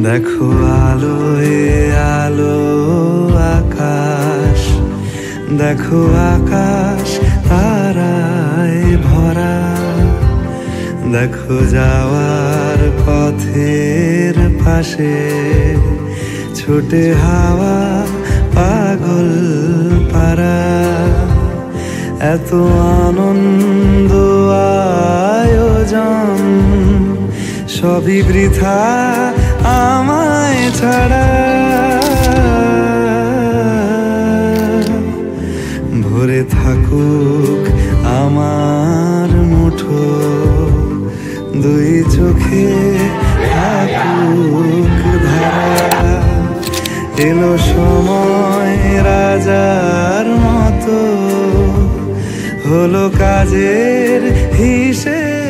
দেখো আলোয় আলো আকাশ, দেখো আকাশ তারায় ভরা, দেখো যাওয়ার পথের পাশে ছোটে হাওয়া পাগল পারা। এত আনন্দ আয়োজন সবই বৃথা আমায় ছাড়া। ভরে থাকুক আমার মুঠো, দুই চোখে থাকুক ধারা। এলো সময় রাজার মতো, হলো কাজের হিসেব